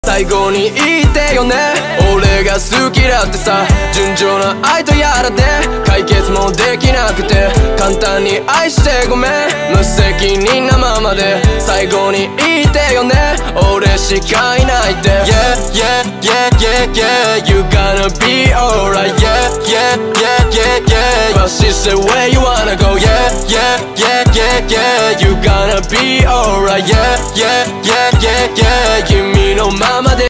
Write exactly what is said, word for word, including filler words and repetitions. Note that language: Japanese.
最後に言ってよね、俺が好きだってさ。純情な愛とやらで解決もできなくて、簡単に愛してごめん、無責任なままで。最後に言ってよね、俺しかいないって。 Yeah yeah yeah yeah yeah You gonna be alright. Yeah yeah yeah yeah yeah But she said where you wanna go. Yeah yeah yeah yeah yeah You gonna be alright. Yeah yeah yeah yeah yeah 君のままで